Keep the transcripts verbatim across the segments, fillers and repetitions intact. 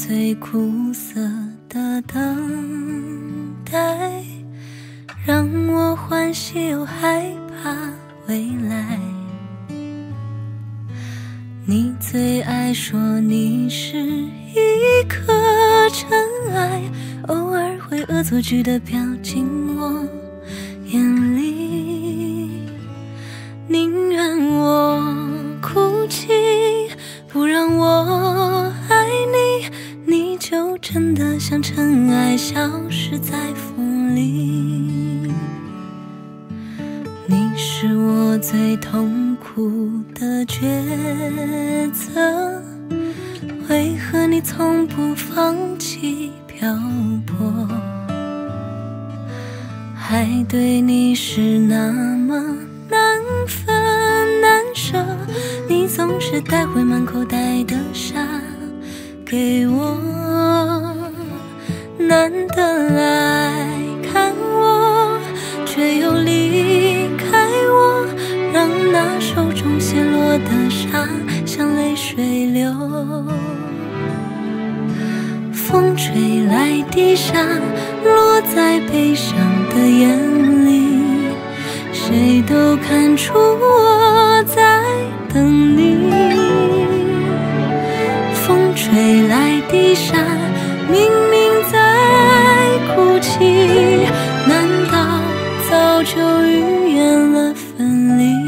最苦涩的等待，让我欢喜又害怕未来。你最爱说你是一颗尘埃，偶尔会恶作剧地飘进我眼里，宁愿我哭泣，不让我爱你，你就真的像尘埃消失在风里。你是我最痛苦的抉择，为何你从不放弃漂泊？爱对你是那么难分难舍，你总是带回满口袋的沙给我，难得来看我，却又离开我，让那手中泻落的沙像泪水流。风吹来的沙落在悲伤的眼里，谁都看出我在等你。风吹来的沙明明在哭泣，难道早就预言了分离？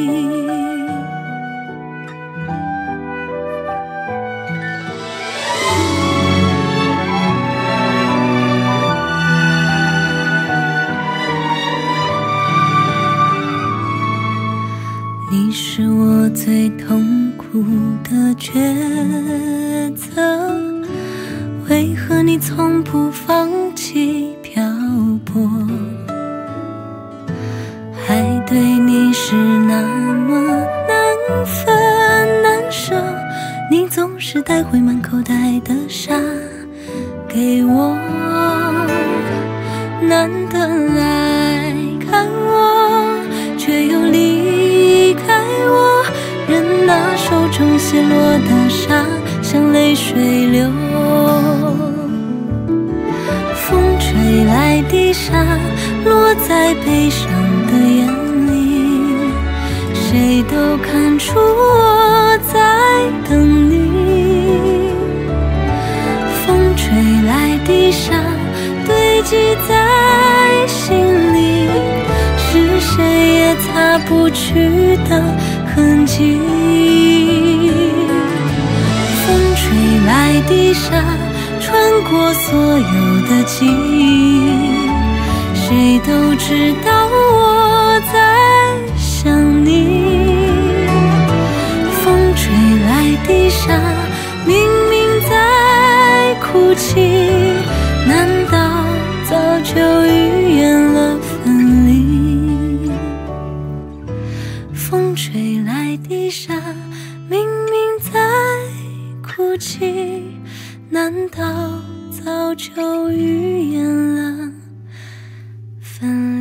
你是我最痛苦的抉择，为何你从不放弃漂泊？爱对你是那么难分难舍，你总是带回满口袋的沙给我，难得来看我，却又离开我，任那手中泻落的沙像泪水流。风吹来的沙落在悲伤的眼里，谁都看出我在等你。风吹来的沙堆积在心里，是谁也擦不去的痕迹。风吹来的沙穿过所有的记忆，谁都知道我在想你。风吹来的沙明明在哭泣，难道早就预言了分离？风吹来的沙明明在哭泣，难道早就预言了分离？